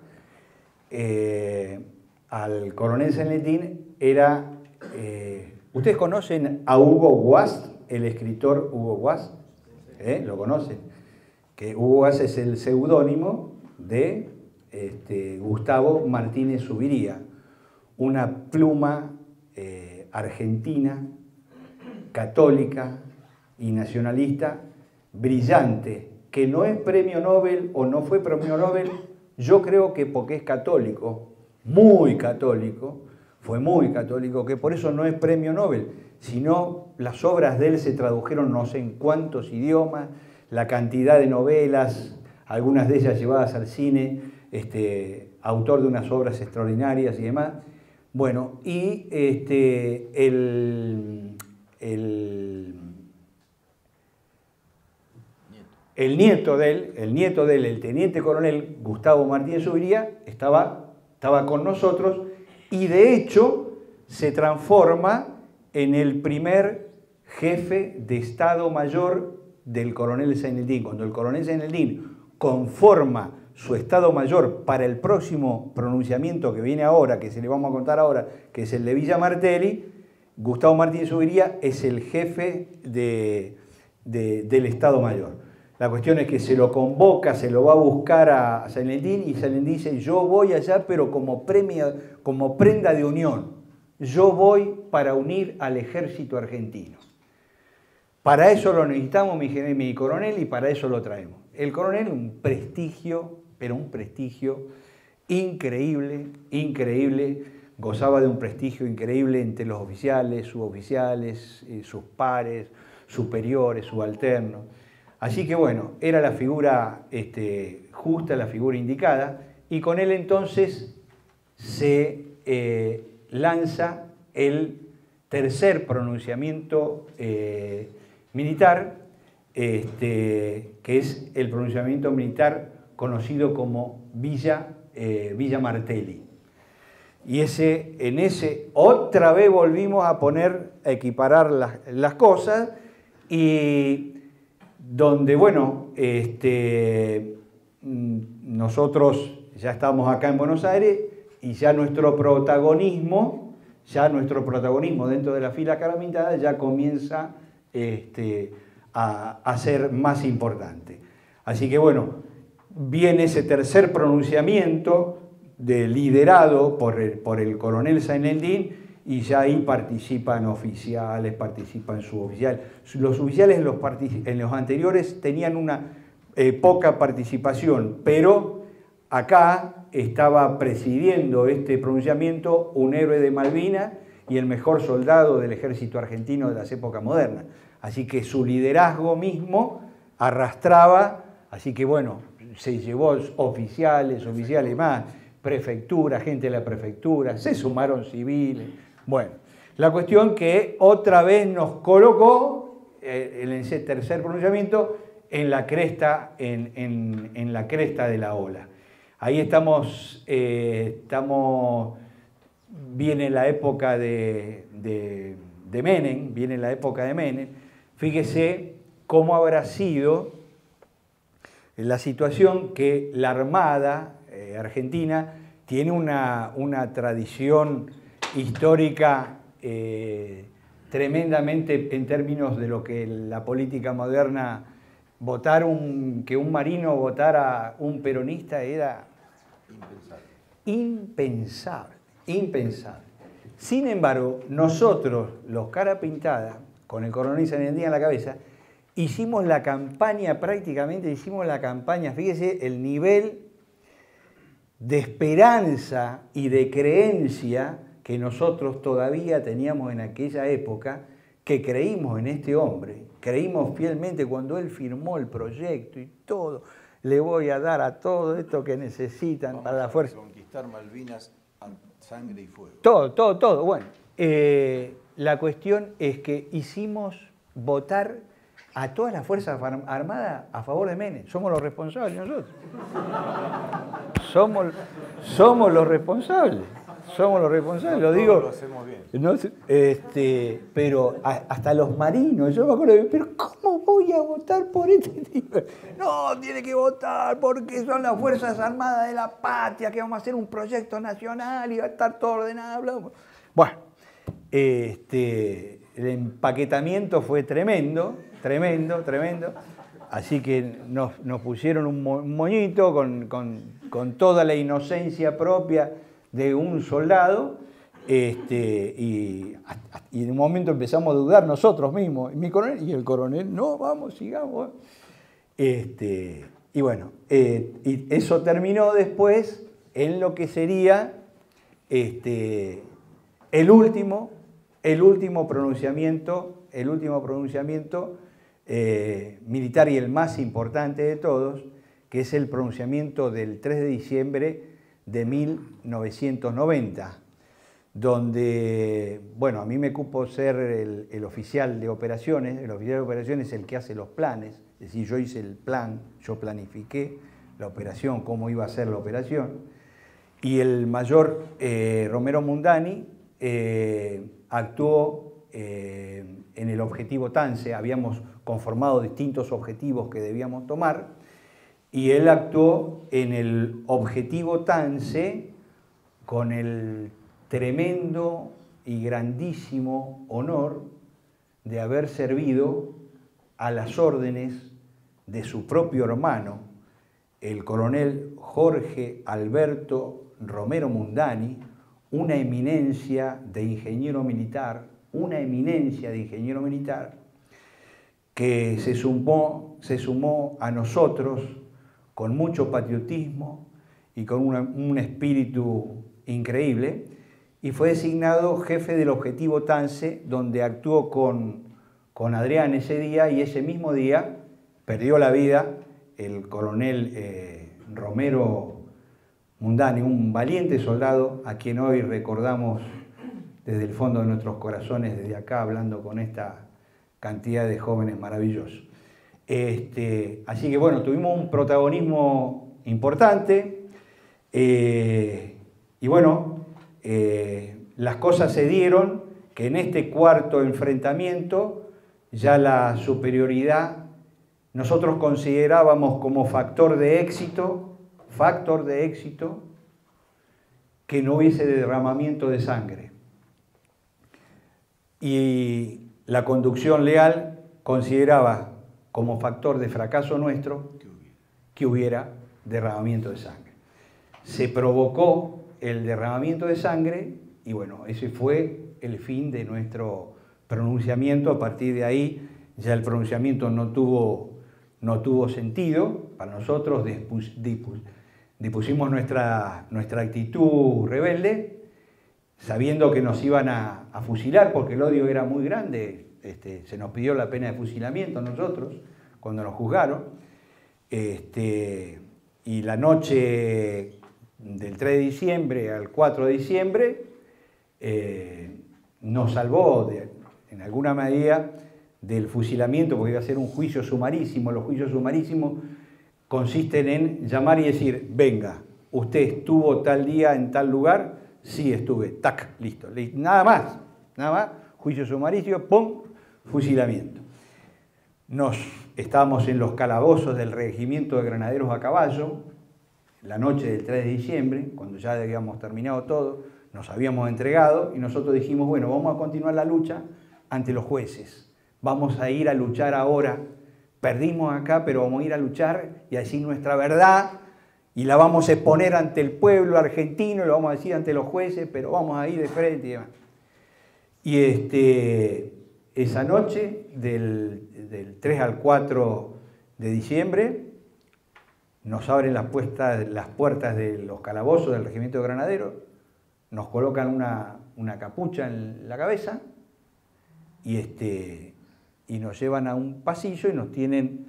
al coronel Celentín, era... ¿Ustedes conocen a Hugo Guast, el escritor Hugo Guast? ¿Lo conocen? Que Hugo Guast es el seudónimo de Gustavo Martínez Zuviría, una pluma argentina, católica y nacionalista, brillante, que no es premio Nobel o no fue premio Nobel, Yo creo que porque es católico, muy católico, fue muy católico, que por eso no es premio Nobel, sino las obras de él se tradujeron no sé en cuántos idiomas, la cantidad de novelas, algunas de ellas llevadas al cine, autor de unas obras extraordinarias y demás. Bueno, y el nieto de él, el teniente coronel Gustavo Martínez Zuviría, estaba con nosotros y de hecho se transforma en el primer jefe de Estado Mayor del coronel Zaineldin. Cuando el coronel Zaineldin conforma su Estado Mayor para el próximo pronunciamiento que viene ahora, que se le vamos a contar ahora, que es el de Villa Martelli, Gustavo Martínez Zuviría es el jefe del Estado Mayor. La cuestión es que se lo convoca, se lo va a buscar a Zaineldin y Zaineldin dice, yo voy allá pero como prenda de unión, yo voy para unir al ejército argentino. Para eso lo necesitamos mi coronel y para eso lo traemos. El coronel, un prestigio, pero un prestigio increíble, increíble, gozaba de un prestigio increíble entre los oficiales, suboficiales, sus pares, superiores, subalternos. Así que bueno, era la figura justa, la figura indicada, y con él entonces se lanza el tercer pronunciamiento militar, que es el pronunciamiento militar conocido como Villa Martelli. Y en ese otra vez volvimos a equiparar las cosas, y donde, bueno, nosotros ya estamos acá en Buenos Aires y ya nuestro protagonismo dentro de la fila caramintada ya comienza a ser más importante. Así que, bueno, viene ese tercer pronunciamiento liderado por el coronel Zaineldin, y ya ahí participan oficiales, participan suboficiales. Los oficiales en los anteriores tenían una poca participación, pero acá estaba presidiendo este pronunciamiento un héroe de Malvinas y el mejor soldado del ejército argentino de las épocas modernas. Así que su liderazgo mismo arrastraba, así que bueno, se llevó oficiales más, prefectura, gente de la prefectura, se sumaron civiles. Bueno, la cuestión que otra vez nos colocó en ese tercer pronunciamiento en la cresta, en la cresta de la ola. Ahí estamos, viene la época de Menem, viene la época de Menem. Fíjese cómo habrá sido la situación que la Armada Argentina tiene una tradición histórica tremendamente en términos de lo que la política moderna, que un marino votara un peronista era impensable. Sin embargo, nosotros, los cara pintada, con el coronel Zaineldin a la cabeza, hicimos la campaña, fíjese el nivel de esperanza y de creencia que nosotros todavía teníamos en aquella época, que creímos en este hombre, creímos fielmente cuando él firmó el proyecto y todo, le voy a dar a todo esto que necesitan para la fuerza. Conquistar Malvinas a sangre y fuego. Todo. Bueno, la cuestión es que hicimos votar a todas las Fuerzas Armadas a favor de Menem. Somos los responsables nosotros. Somos los responsables. Lo digo. Lo hacemos bien. No, pero hasta los marinos, yo me acuerdo, pero ¿cómo voy a votar por este tipo? No, tiene que votar porque son las Fuerzas Armadas de la patria, que vamos a hacer un proyecto nacional y va a estar todo ordenado. Bueno, el empaquetamiento fue tremendo. Así que nos pusieron un moñito con toda la inocencia propia de un soldado, y en un momento empezamos a dudar nosotros mismos, y el coronel, no, vamos, sigamos. Y bueno, y eso terminó después en lo que sería el último pronunciamiento militar y el más importante de todos, que es el pronunciamiento del 3 de diciembre de 1990, donde, bueno, a mí me cupo ser el oficial de operaciones. El oficial de operaciones es el que hace los planes, es decir, yo hice el plan, yo planifiqué la operación, cómo iba a ser la operación, y el mayor Romero Mundani actuó en el objetivo Tance. Habíamos conformado distintos objetivos que debíamos tomar, y él actuó en el objetivo Tance con el tremendo y grandísimo honor de haber servido a las órdenes de su propio hermano, el coronel Jorge Alberto Romero Mundani, una eminencia de ingeniero militar, que se sumó a nosotros con mucho patriotismo y con un espíritu increíble, y fue designado jefe del objetivo Tance, donde actuó con Adrián ese día, y ese mismo día perdió la vida el coronel Romero Mundani, un valiente soldado a quien hoy recordamos desde el fondo de nuestros corazones, desde acá, hablando con esta cantidad de jóvenes maravillosos. Así que bueno, tuvimos un protagonismo importante, y bueno, las cosas se dieron que en este cuarto enfrentamiento ya la superioridad nosotros considerábamos como factor de éxito que no hubiese derramamiento de sangre. Y la conducción leal consideraba como factor de fracaso nuestro que hubiera derramamiento de sangre. Se provocó el derramamiento de sangre y bueno, ese fue el fin de nuestro pronunciamiento. A partir de ahí ya el pronunciamiento no tuvo sentido. Para nosotros dispusimos nuestra actitud rebelde, sabiendo que nos iban a fusilar porque el odio era muy grande. Se nos pidió la pena de fusilamiento a nosotros cuando nos juzgaron. Y la noche del 3 de diciembre al 4 de diciembre nos salvó en alguna medida del fusilamiento, porque iba a ser un juicio sumarísimo. Los juicios sumarísimos consisten en llamar y decir: venga, ¿usted estuvo tal día en tal lugar? Sí, estuve. Tac, listo. Nada más. Juicio sumarísimo, ¡pum!, fusilamiento. Estábamos en los calabozos del regimiento de granaderos a caballo, la noche del 3 de diciembre, cuando ya habíamos terminado todo, nos habíamos entregado y nosotros dijimos: bueno, vamos a continuar la lucha ante los jueces. Vamos a ir a luchar ahora. Perdimos acá, pero vamos a ir a luchar y a decir nuestra verdad y la vamos a exponer ante el pueblo argentino, lo vamos a decir ante los jueces, pero vamos a ir de frente y demás. Y esa noche, del 3 al 4 de diciembre, nos abren las puertas de los calabozos del regimiento de granaderos, nos colocan una capucha en la cabeza y nos llevan a un pasillo y nos tienen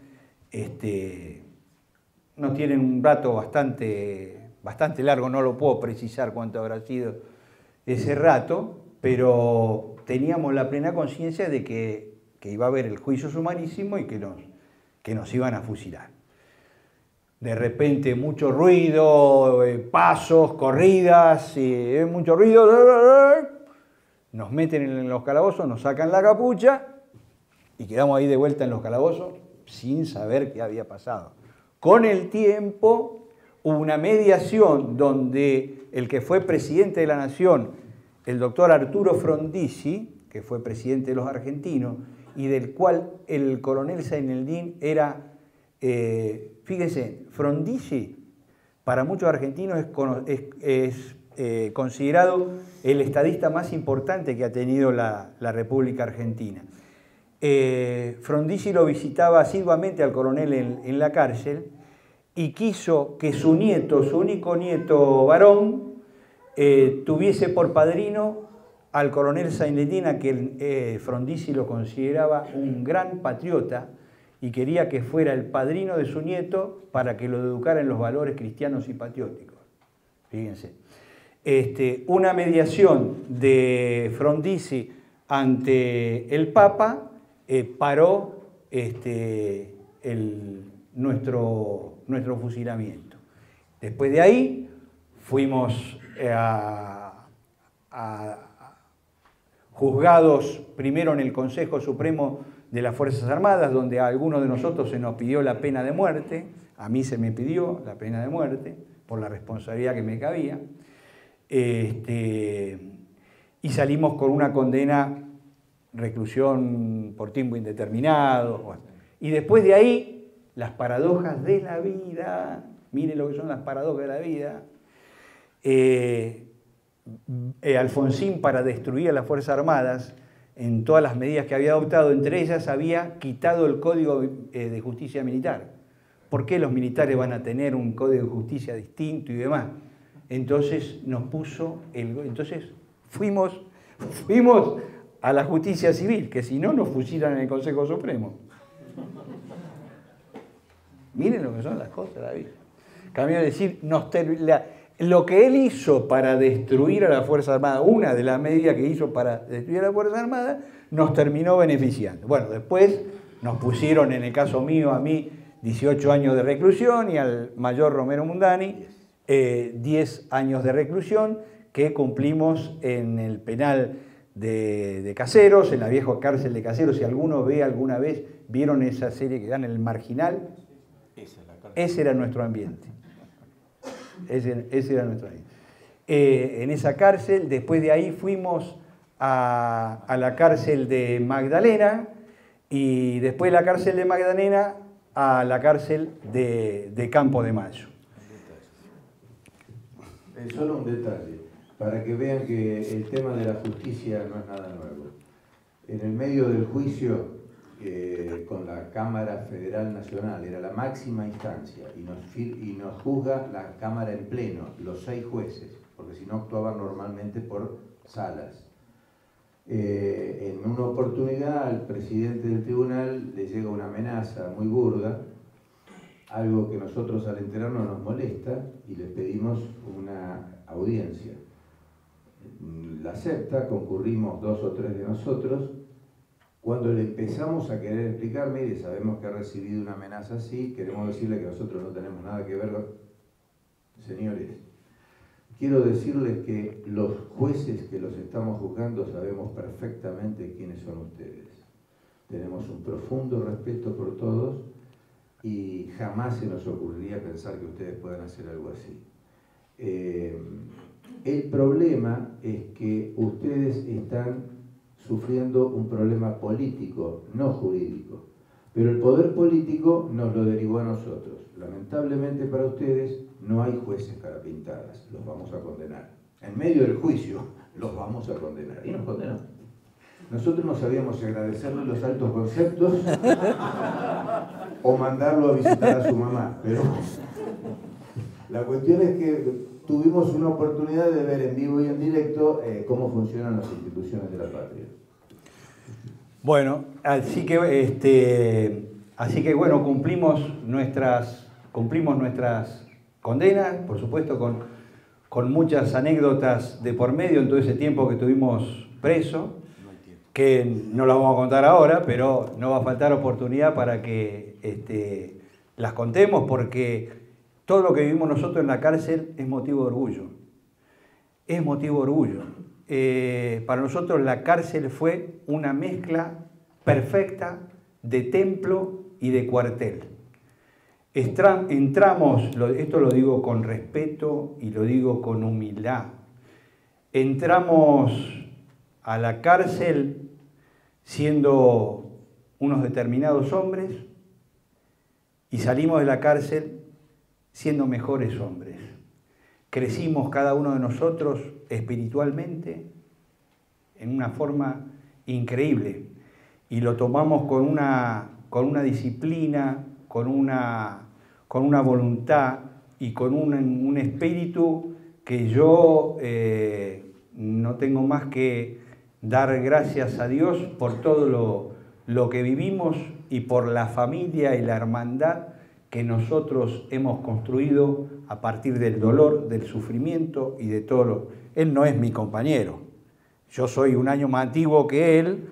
un rato bastante largo. No lo puedo precisar cuánto habrá sido ese rato, pero teníamos la plena conciencia de que iba a haber el juicio sumarísimo y que nos iban a fusilar. De repente mucho ruido, pasos, corridas, mucho ruido, nos meten en los calabozos, nos sacan la capucha y quedamos ahí de vuelta en los calabozos sin saber qué había pasado. Con el tiempo hubo una mediación donde el que fue presidente de la Nación, el doctor Arturo Frondizi, que fue presidente de los argentinos, y del cual el coronel Zaineldin era, fíjense, Frondizi para muchos argentinos es considerado el estadista más importante que ha tenido la República Argentina. Frondizi lo visitaba asiduamente al coronel en la cárcel y quiso que su nieto, su único nieto varón, tuviese por padrino al coronel Saint-Letien, a que Frondizi lo consideraba un gran patriota y quería que fuera el padrino de su nieto para que lo educara en los valores cristianos y patrióticos. Fíjense. Una mediación de Frondizi ante el Papa paró nuestro fusilamiento. Después de ahí fuimos juzgados primero en el Consejo Supremo de las Fuerzas Armadas, donde a algunos de nosotros se nos pidió la pena de muerte. A mí se me pidió la pena de muerte por la responsabilidad que me cabía. Y salimos con una condena, reclusión por tiempo indeterminado. Bueno. Y después de ahí, las paradojas de la vida. Miren lo que son las paradojas de la vida. Alfonsín, para destruir a las Fuerzas Armadas, en todas las medidas que había adoptado, entre ellas había quitado el Código de Justicia Militar. ¿Por qué los militares van a tener un Código de Justicia distinto y demás? Entonces nos puso entonces fuimos a la justicia civil, que si no nos fusilan en el Consejo Supremo. Miren lo que son las cosas de la vida. Cambio de decir, lo que él hizo para destruir a la Fuerza Armada, una de las medidas que hizo para destruir a la Fuerza Armada, nos terminó beneficiando. Bueno, después nos pusieron, en el caso mío, a mí, 18 años de reclusión y al mayor Romero Mundani, 10 años de reclusión que cumplimos en el penal de Caseros, en la vieja cárcel de Caseros. Si alguno ve alguna vez, vieron esa serie que dan en El Marginal, ese era nuestro ambiente. Ese era nuestro ambiente. En esa cárcel, después de ahí fuimos a la cárcel de Magdalena y después de la cárcel de Magdalena a la cárcel de Campo de Mayo. Solo un detalle, para que vean que el tema de la justicia no es nada nuevo. En el medio del juicio con la Cámara Federal Nacional, era la máxima instancia, y nos juzga la Cámara en pleno, los 6 jueces, porque si no actuaban normalmente por salas. En una oportunidad al presidente del tribunal le llega una amenaza muy burda, algo que nosotros al enterarnos nos molesta y le pedimos una audiencia. La acepta, concurrimos 2 o 3 de nosotros. Cuando le empezamos a querer explicar, mire, sabemos que ha recibido una amenaza así, queremos decirle que nosotros no tenemos nada que ver. Señores, quiero decirles que los jueces que los estamos juzgando sabemos perfectamente quiénes son ustedes. Tenemos un profundo respeto por todos y jamás se nos ocurriría pensar que ustedes puedan hacer algo así. El problema es que ustedes están sufriendo un problema político, no jurídico. Pero el poder político nos lo derivó a nosotros. Lamentablemente para ustedes no hay jueces carapintadas, los vamos a condenar. En medio del juicio los vamos a condenar. Y nos condenó. Nosotros no sabíamos si agradecerle los altos conceptos o mandarlo a visitar a su mamá. Pero la cuestión es que tuvimos una oportunidad de ver en vivo y en directo cómo funcionan las instituciones de la patria. Bueno, así que bueno, cumplimos nuestras condenas, por supuesto, con muchas anécdotas de por medio en todo ese tiempo que estuvimos presos, que no las vamos a contar ahora, pero no va a faltar oportunidad para que las contemos, porque todo lo que vivimos nosotros en la cárcel es motivo de orgullo. Es motivo de orgullo. Para nosotros la cárcel fue una mezcla perfecta de templo y de cuartel. Entramos, esto lo digo con respeto y lo digo con humildad, entramos a la cárcel siendo unos determinados hombres y salimos de la cárcel siendo mejores hombres. Crecimos cada uno de nosotros espiritualmente en una forma increíble y lo tomamos con una disciplina, con con una voluntad y con un espíritu que yo no tengo más que dar gracias a Dios por todo lo que vivimos y por la familia y la hermandad que nosotros hemos construido a partir del dolor, del sufrimiento y de todo lo... Él no es mi compañero. Yo soy un año más antiguo que él,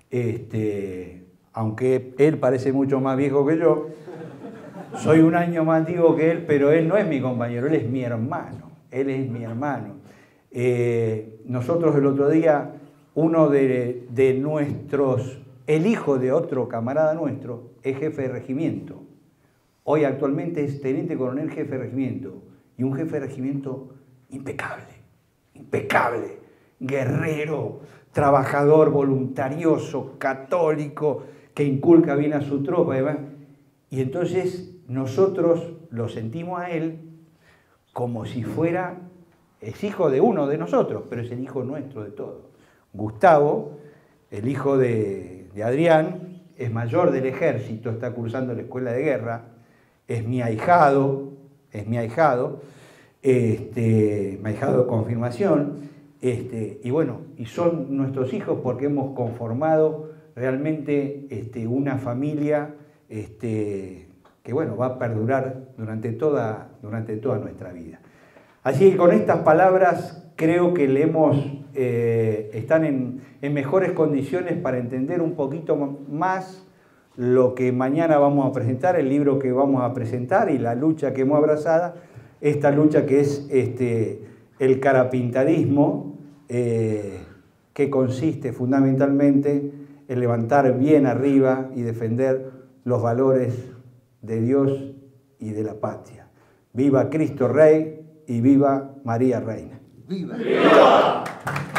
aunque él parece mucho más viejo que yo. Soy un año más antiguo que él, pero él no es mi compañero, él es mi hermano. Él es mi hermano. Nosotros el otro día, uno de nuestros, el hijo de otro camarada nuestro, es jefe de regimiento. Hoy actualmente es teniente coronel jefe de regimiento. Y un jefe de regimiento impecable, impecable, guerrero, trabajador, voluntarioso, católico, que inculca bien a su tropa. Y entonces nosotros lo sentimos a él como si fuera, es hijo de uno de nosotros, pero es el hijo nuestro de todos. Gustavo, el hijo de Adrián, es mayor del ejército, está cursando la escuela de guerra, es mi ahijado de confirmación, y bueno, y son nuestros hijos porque hemos conformado realmente una familia que bueno, va a perdurar durante toda nuestra vida. Así que con estas palabras creo que están en mejores condiciones para entender un poquito más lo que mañana vamos a presentar, el libro que vamos a presentar y la lucha que hemos abrazado, esta lucha que es el carapintadismo, que consiste fundamentalmente en levantar bien arriba y defender los valores de Dios y de la patria. Viva Cristo Rey y viva María Reina. ¡Viva! ¡Viva!